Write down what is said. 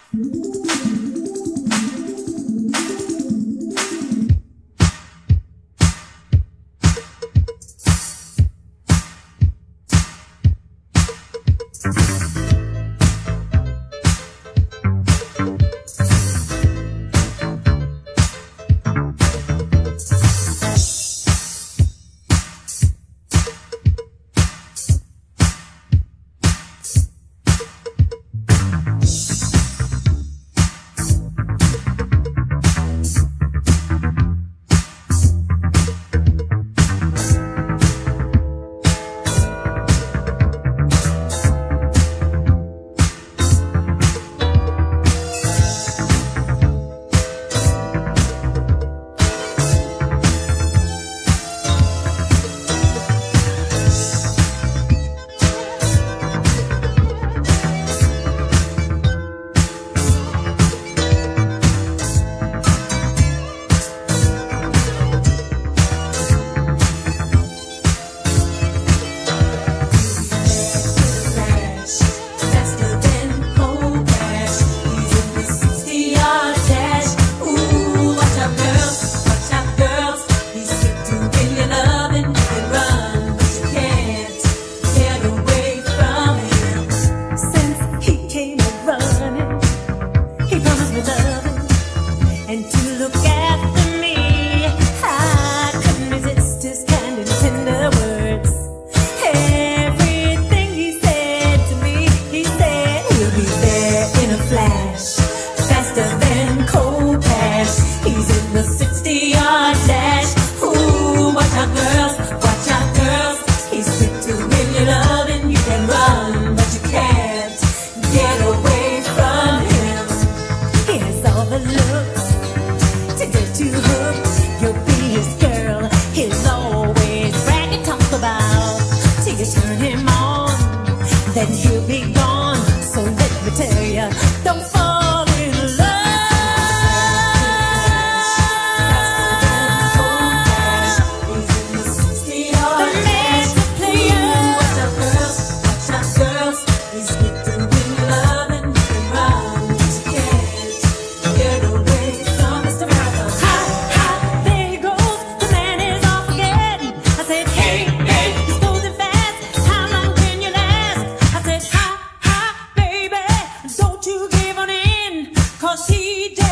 Then he'll be gone. So let me tell ya, don't fall in love. The man's a player. Watch out girls, he's getting in love and you can run, but you can't get away from Mr. Miracle. Ha, ha, there he goes, the man is off again. I said, hey, hey, he's going fast, how long can you last? I said, ha, ha, baby, don't you give on in, 'cause he just